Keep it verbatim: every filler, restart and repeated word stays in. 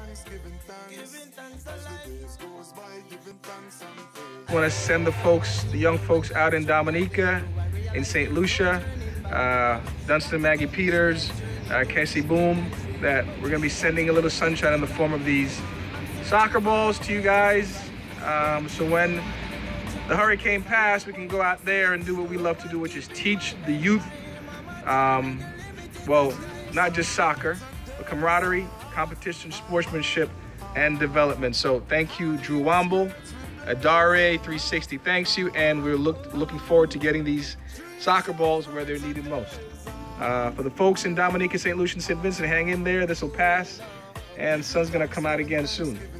I want to send the folks, the young folks out in Dominica, in Saint Lucia, uh, Dunston Maggie Peters, uh, Cassie Boom, that we're going to be sending a little sunshine in the form of these soccer balls to you guys. Um, so when the hurricane passed, we can go out there and do what we love to do, which is teach the youth, um, well, not just soccer, but camaraderie, competition, sportsmanship, and development. So thank you, Drew Womble. Adare three sixty thanks you, and we're look, looking forward to getting these soccer balls where they're needed most. Uh, for the folks in Dominica, Saint Lucia, and Saint Vincent, hang in there. This will pass, and sun's gonna come out again soon.